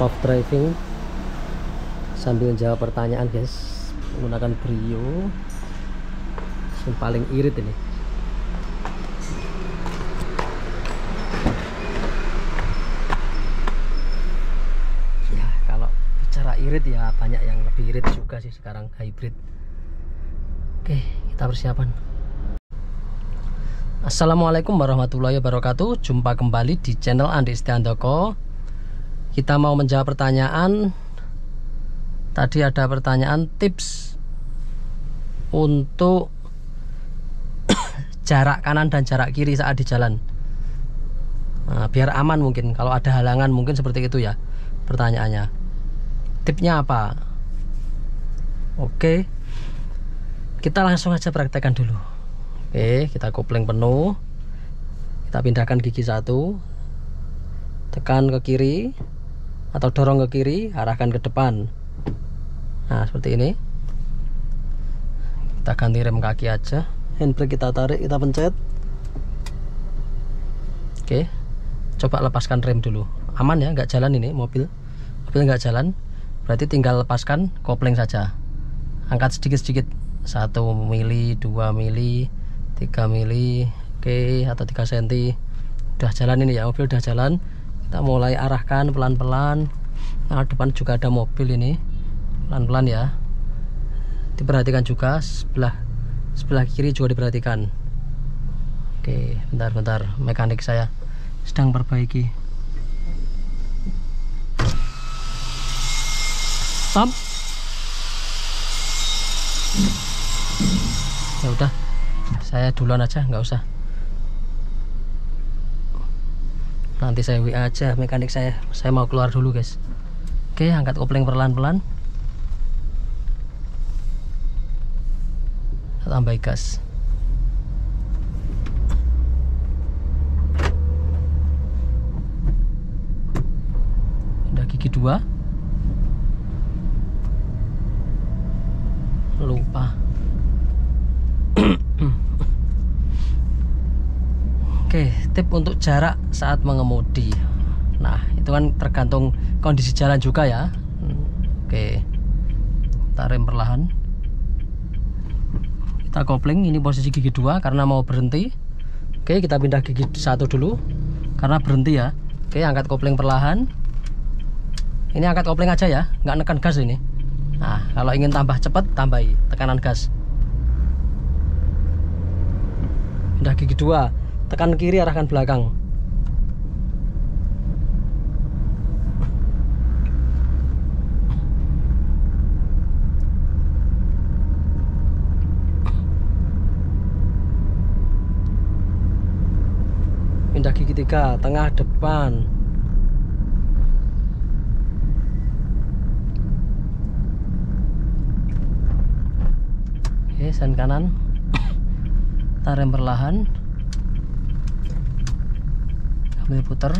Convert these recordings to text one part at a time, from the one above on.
off driving sambil jawab pertanyaan guys, menggunakan Brio yang paling irit ini. Ya kalau bicara irit ya banyak yang lebih irit juga sih sekarang, hybrid. Oke, kita persiapan. Assalamualaikum warahmatullahi wabarakatuh. Jumpa kembali di channel Andi Setiandoko. Kita mau menjawab pertanyaan. Tadi ada pertanyaan tips untuk jarak kanan dan jarak kiri saat di jalan. Nah, biar aman mungkin. Kalau ada halangan mungkin seperti itu ya pertanyaannya. Tipsnya apa? Oke, kita langsung aja praktekkan dulu. Oke, kita kopling penuh. Kita pindahkan gigi satu. Tekan ke kiri atau dorong ke kiri, arahkan ke depan. Nah, seperti ini. Kita ganti rem kaki aja. Handbrake kita tarik, kita pencet. Oke. Coba lepaskan rem dulu. Aman ya, nggak jalan ini mobil. Mobil nggak jalan. Berarti tinggal lepaskan kopling saja. Angkat sedikit-sedikit. 1 mili, 2 mili, 3 mili, oke, atau 3 cm. Udah jalan ini ya, mobil udah jalan. Kita mulai arahkan pelan-pelan. Nah, depan juga ada mobil ini. Pelan-pelan ya. Diperhatikan juga sebelah kiri juga diperhatikan. Oke, bentar, mekanik saya sedang perbaiki. Stop. Ya udah, saya duluan aja, nggak usah. Nanti saya WA aja mekanik saya. Saya mau keluar dulu guys. Oke, angkat kopling pelan-pelan. Tambah gas. Udah gigi 2. Lupa. Oke, tip untuk jarak saat mengemudi. Nah, itu kan tergantung kondisi jalan juga ya. Oke, kita rem perlahan. Kita kopling, ini posisi gigi 2 karena mau berhenti. Oke, kita pindah gigi 1 dulu karena berhenti ya. Oke, angkat kopling perlahan. Ini angkat kopling aja ya, nggak nekan gas ini. Nah, kalau ingin tambah cepat, tambahi tekanan gas. Pindah gigi 2, tekan kiri, arahkan belakang. Pindah gigi 3, tengah depan. Oke, sen kanan. Kita rem perlahan. Ambil putar.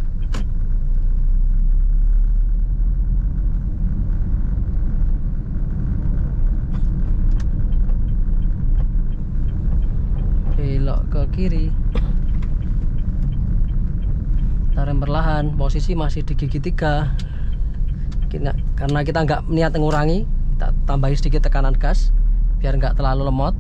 Belok ke kiri. Kita rem perlahan. Posisi masih di gigi 3. Karena kita nggak niat mengurangi, kita tambahin sedikit tekanan gas biar nggak terlalu lemot,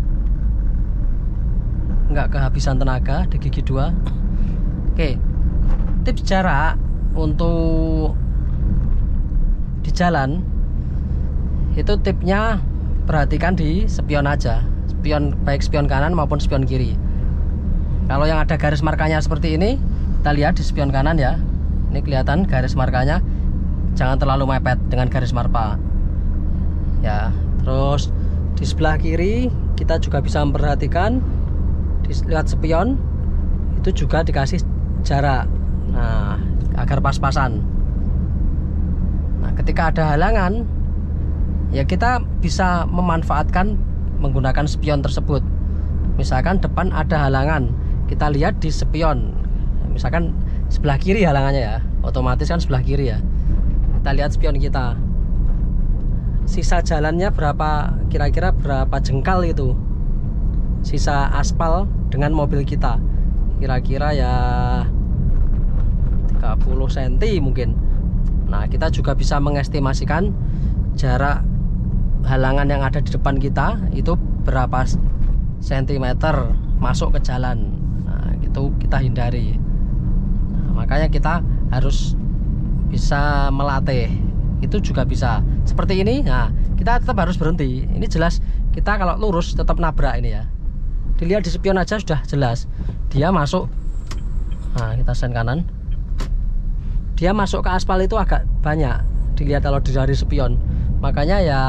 nggak kehabisan tenaga di gigi 2. Oke, tips jarak untuk di jalan itu tipnya perhatikan di spion aja, baik spion kanan maupun spion kiri. Kalau yang ada garis markanya seperti ini, kita lihat di spion kanan ya, ini kelihatan garis markanya, jangan terlalu mepet dengan garis marka ya. Terus di sebelah kiri kita juga bisa memperhatikan, lihat spion itu juga dikasih jarak, nah agar pas-pasan. Nah, ketika ada halangan ya kita bisa memanfaatkan menggunakan spion tersebut. Misalkan depan ada halangan, kita lihat di spion, misalkan sebelah kiri halangannya ya, otomatis kan sebelah kiri ya, kita lihat spion kita, sisa jalannya berapa, kira-kira berapa jengkal itu sisa aspal dengan mobil kita, kira-kira ya 30 cm mungkin. Nah, kita juga bisa mengestimasikan jarak halangan yang ada di depan kita itu berapa sentimeter masuk ke jalan. Nah, itu kita hindari. Nah, makanya kita harus bisa melatih. Itu juga bisa seperti ini. Nah, kita tetap harus berhenti. Ini jelas kita kalau lurus tetap nabrak ini ya. Dilihat di spion aja sudah jelas dia masuk. Nah, kita sen kanan, dia masuk ke aspal itu agak banyak dilihat kalau dari spion. Makanya ya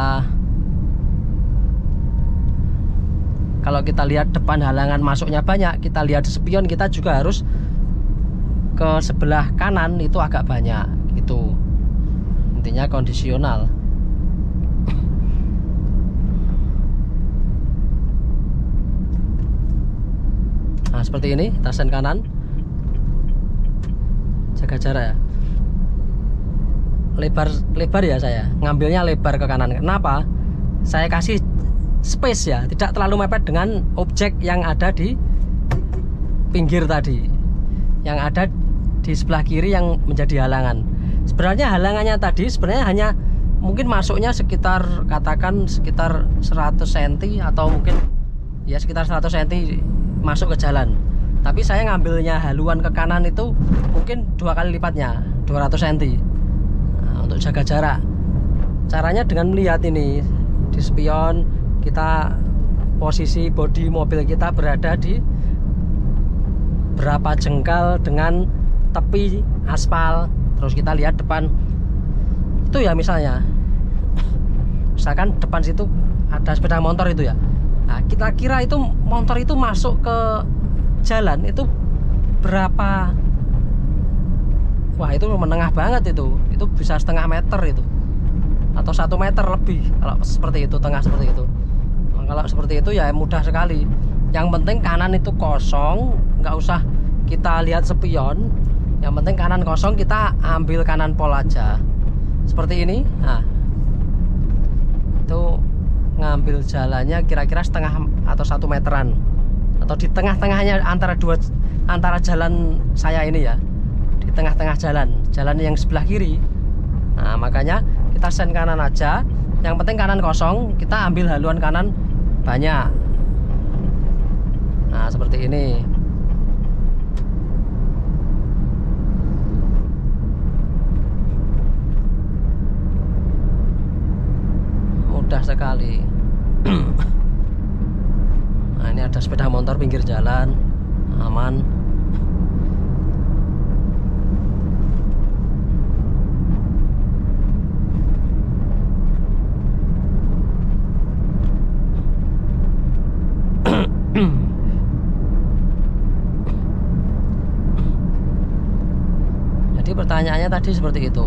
kalau kita lihat depan halangan masuknya banyak, kita lihat di spion kita juga harus ke sebelah kanan itu agak banyak gitu. Intinya kondisional. Nah, seperti ini, kita sen kanan, jaga jarak ya. Lebar ya, saya ngambilnya lebar ke kanan. Kenapa? Saya kasih space ya, tidak terlalu mepet dengan objek yang ada di pinggir tadi, yang ada di sebelah kiri yang menjadi halangan. Sebenarnya halangannya tadi sebenarnya hanya mungkin masuknya sekitar, katakan sekitar 100 cm atau mungkin ya sekitar 100 cm masuk ke jalan. Tapi saya ngambilnya haluan ke kanan itu mungkin 2 kali lipatnya, 200 cm. Nah, untuk jaga jarak, caranya dengan melihat ini di spion, kita posisi bodi mobil kita berada di berapa jengkal dengan tepi aspal. Terus kita lihat depan itu ya, misalkan depan situ ada sepeda motor itu ya. Nah, kita kira itu motor itu masuk ke jalan itu berapa? Wah, itu menengah banget itu bisa setengah meter itu atau 1 meter lebih kalau seperti itu, tengah seperti itu. Nah, kalau seperti itu ya mudah sekali. Yang penting kanan itu kosong, nggak usah kita lihat spion. Yang penting kanan kosong, kita ambil kanan pol aja seperti ini. Nah, itu ngambil jalannya kira-kira setengah atau 1 meteran, atau di tengah-tengahnya antara jalan saya ini ya, di tengah-tengah jalan yang sebelah kiri. Nah, makanya kita sen kanan aja. Yang penting kanan kosong, kita ambil haluan kanan banyak. Nah, seperti ini. Mudah sekali. Nah, ini ada sepeda motor pinggir jalan, aman. Jadi pertanyaannya tadi seperti itu.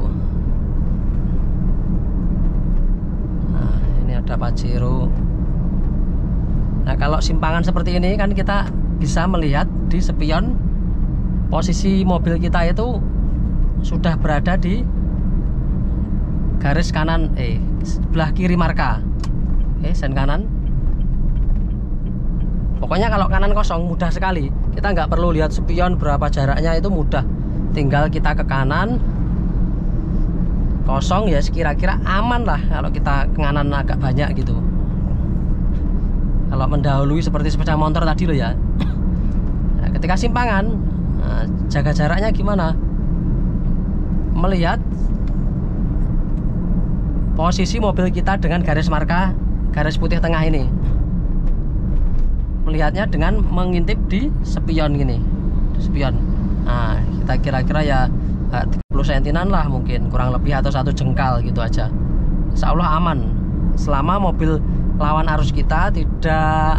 Nah, ini ada Pajero. Nah, kalau simpangan seperti ini kan kita bisa melihat di spion posisi mobil kita itu sudah berada di garis kanan, sebelah kiri marka. Sen kanan. Pokoknya kalau kanan kosong mudah sekali. Kita nggak perlu lihat spion berapa jaraknya, itu mudah. Tinggal kita ke kanan kosong ya, sekira-kira aman lah kalau kita ke kanan agak banyak gitu. Kalau mendahului seperti sepeda motor tadi loh ya. Nah, ketika simpangan, nah, jaga jaraknya gimana? Melihat posisi mobil kita dengan garis marka, garis putih tengah ini. Melihatnya dengan mengintip di spion gini, di spion. Nah, kita kira-kira ya 30 sentinan lah mungkin, kurang lebih, atau 1 jengkal gitu aja. Insya Allah aman. Selama mobil lawan arus kita tidak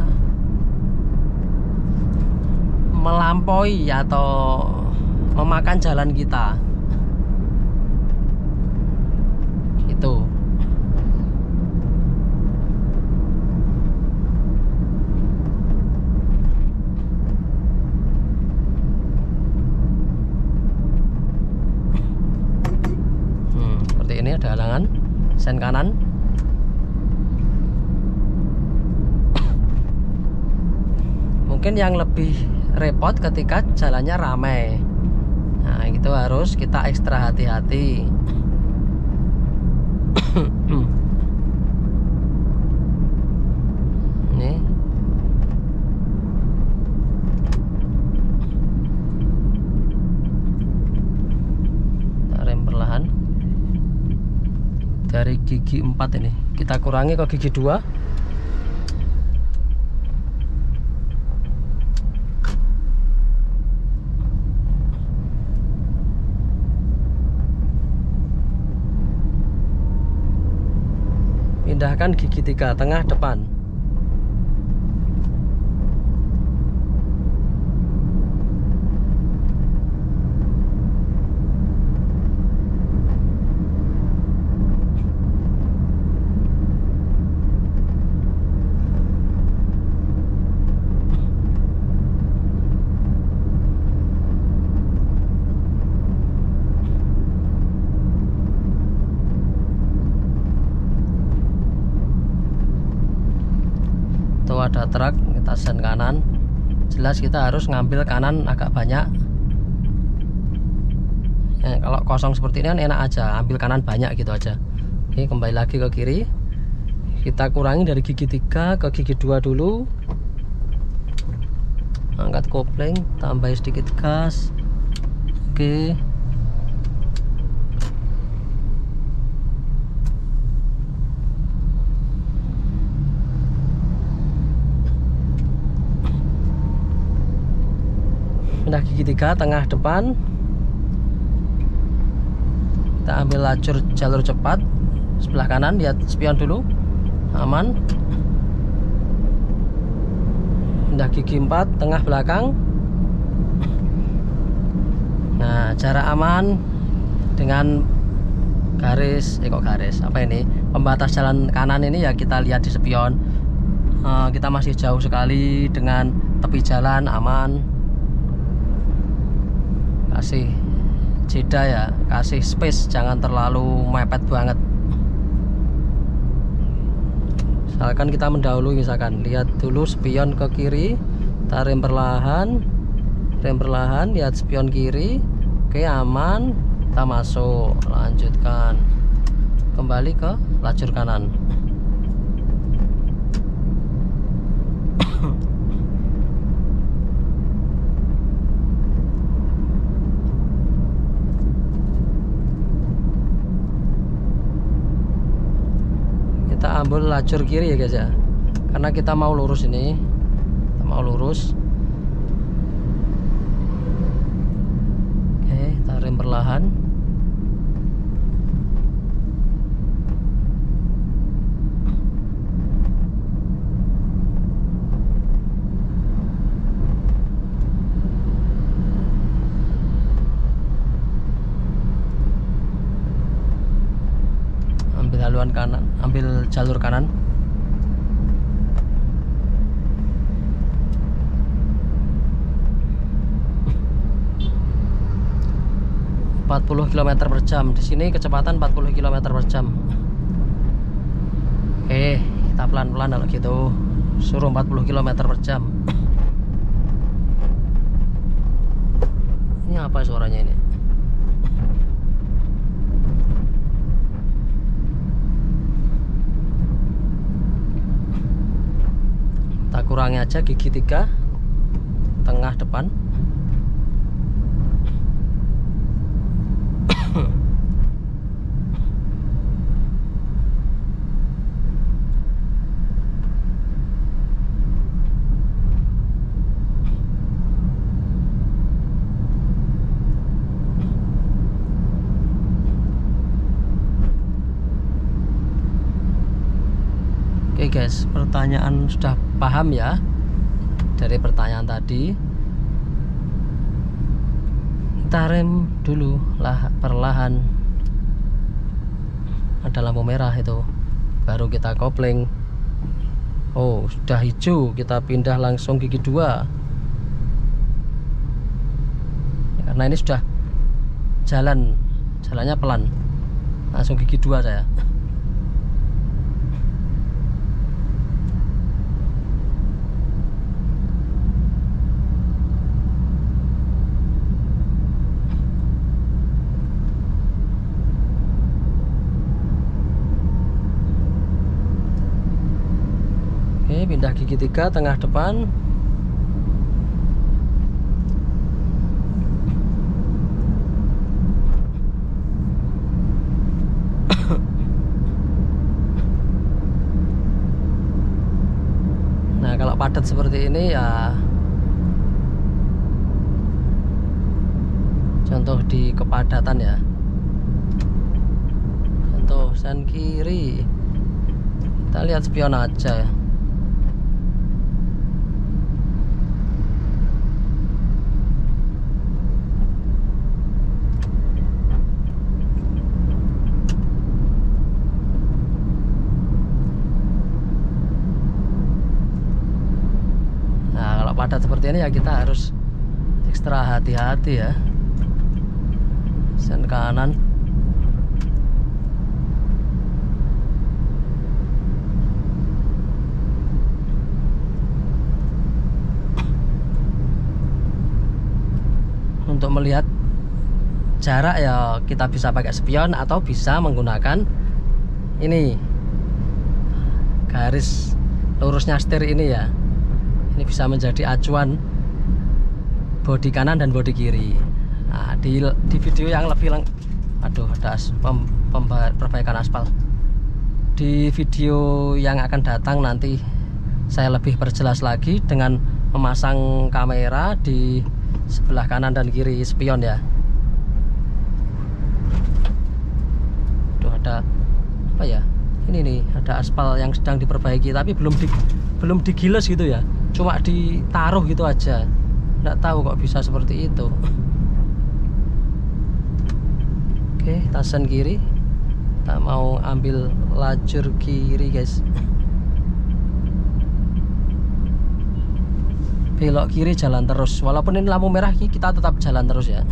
melampaui atau memakan jalan kita. Itu. Seperti ini ada halangan, sen kanan. Mungkin yang lebih repot ketika jalannya ramai. Nah, itu harus kita ekstra hati-hati. Ini kita rem perlahan. Dari gigi 4 ini kita kurangi ke gigi 2. Pindahkan gigi 3 tengah depan. Tuh ada truk, kita sen kanan. Jelas kita harus ngambil kanan agak banyak. Ya, kalau kosong seperti ini kan enak aja, ambil kanan banyak gitu aja. Oke, kembali lagi ke kiri. Kita kurangi dari gigi 3 ke gigi 2 dulu. Angkat kopling, tambah sedikit gas. Oke. Pindah gigi 3 tengah depan. Kita ambil jalur cepat sebelah kanan, lihat spion dulu. Aman. Pindah gigi 4 tengah belakang. Nah, jarak aman dengan garis apa ini, pembatas jalan kanan ini ya kita lihat di spion. Kita masih jauh sekali dengan tepi jalan, aman. Kasih jeda ya, kasih space, jangan terlalu mepet banget. Misalkan kita mendahului, misalkan lihat dulu spion ke kiri, kita rem perlahan, lihat spion kiri. Oke, aman, kita masuk, lanjutkan kembali ke lajur kanan. Kita ambil lajur kiri ya guys ya, karena kita mau lurus ini, Oke, kita rem perlahan. Ambil jalur kanan. ...40 km per jam. Di sini kecepatan 40 km per jam. Oke, kita pelan-pelan kalau gitu. Suruh 40 km per jam. Ini apa suaranya ini? Kita kurangi aja gigi 3 tengah depan. Oke guys, pertanyaan sudah paham ya dari pertanyaan tadi. Kita rem dulu lah perlahan. Ada lampu merah itu, baru kita kopling. Oh, sudah hijau, kita pindah langsung gigi 2. Karena ini sudah jalannya pelan, langsung gigi 2 saya. Oke, pindah gigi 3 tengah depan. Nah, kalau padat seperti ini ya contoh di kepadatan ya. Contoh sen kiri. Kita lihat spion aja ya. Padat seperti ini ya kita harus ekstra hati-hati ya. Sen kanan. Untuk melihat jarak ya kita bisa pakai spion atau bisa menggunakan ini garis lurusnya setir ini ya. Ini bisa menjadi acuan bodi kanan dan bodi kiri. Nah, di video yang lebih aduh, ada perbaikan aspal. Di video yang akan datang nanti saya lebih perjelas lagi dengan memasang kamera di sebelah kanan dan kiri spion ya. Aduh, ada apa ya? Ini nih, ada aspal yang sedang diperbaiki tapi belum digiles gitu ya. Cuma ditaruh gitu aja. Nggak tahu kok bisa seperti itu. Oke, tasan kiri. Tak mau ambil lajur kiri guys. Belok kiri jalan terus. Walaupun ini lampu merah, kita tetap jalan terus ya.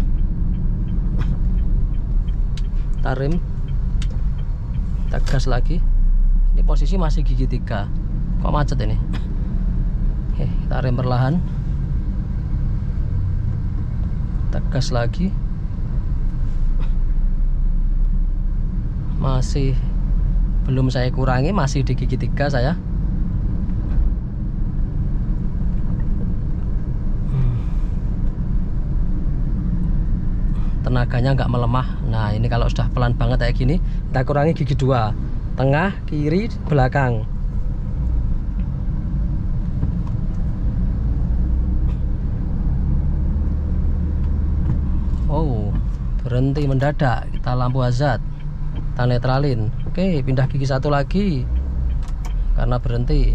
Tarim. Tegas lagi. Ini posisi masih gigi 3. Kok macet ini? Oke, kita rem perlahan. Tegas lagi. Masih belum saya kurangi, masih di gigi 3 saya. Tenaganya nggak melemah. Nah, ini kalau sudah pelan banget kayak gini, kita kurangi gigi 2. Tengah, kiri, belakang. Oh, berhenti mendadak. Kita lampu hazard, kita netralin. Oke, pindah gigi 1 lagi karena berhenti.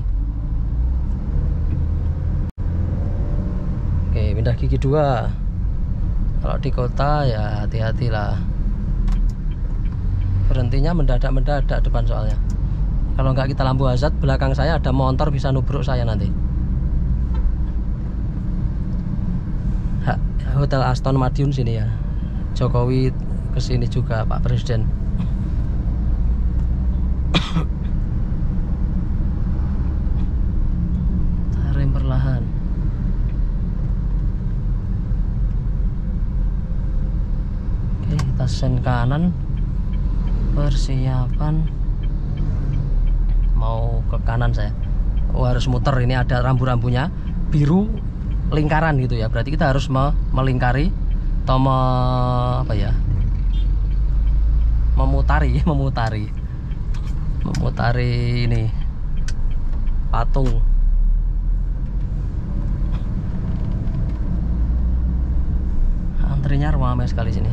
Oke, pindah gigi 2. Kalau di kota ya hati-hatilah. Berhentinya mendadak depan soalnya. Kalau nggak kita lampu hazard, belakang saya ada motor bisa nubruk saya nanti. Hotel Aston Madiun sini ya. Jokowi kesini juga, Pak Presiden. Rem perlahan. Oke, kita sen kanan. Persiapan mau ke kanan saya. Oh, harus muter. Ini ada rambu-rambunya biru lingkaran gitu ya, berarti kita harus melingkari atau apa ya, memutari ini patung. Antrinya ramai sekali sini.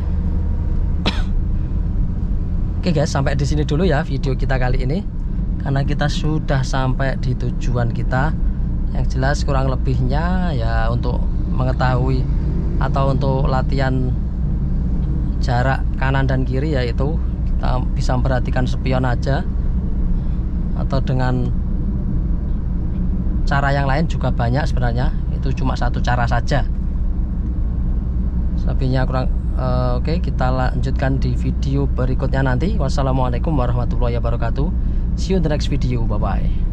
Oke guys, sampai di sini dulu ya video kita kali ini, karena kita sudah sampai di tujuan kita. Yang jelas kurang lebihnya ya untuk mengetahui atau untuk latihan jarak kanan dan kiri, yaitu kita bisa memperhatikan spion aja, atau dengan cara yang lain juga banyak sebenarnya. Itu cuma satu cara saja. Selebihnya kurang. Oke, kita lanjutkan di video berikutnya nanti. Wassalamualaikum warahmatullahi wabarakatuh. See you in the next video. Bye bye.